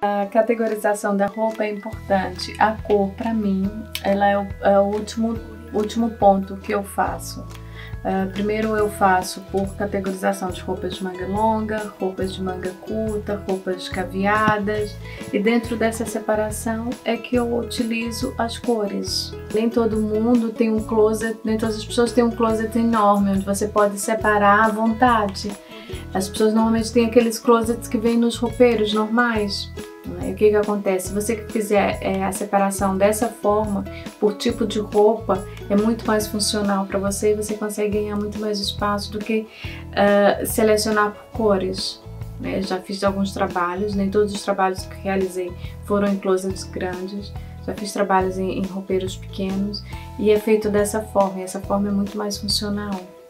A categorização da roupa é importante. A cor, para mim, ela é o último ponto que eu faço. Primeiro eu faço por categorização de roupas de manga longa, roupas de manga curta, roupas caveadas, e dentro dessa separação é que eu utilizo as cores. Nem todo mundo tem um closet, nem todas as pessoas têm um closet enorme, onde você pode separar à vontade. As pessoas normalmente têm aqueles closets que vêm nos roupeiros normais. E o que acontece? Se você fizer a separação dessa forma, por tipo de roupa, é muito mais funcional para você e você consegue ganhar muito mais espaço do que selecionar por cores. Já fiz alguns trabalhos, nem todos os trabalhos que realizei foram em closets grandes, já fiz trabalhos em roupeiros pequenos e é feito dessa forma, e essa forma é muito mais funcional.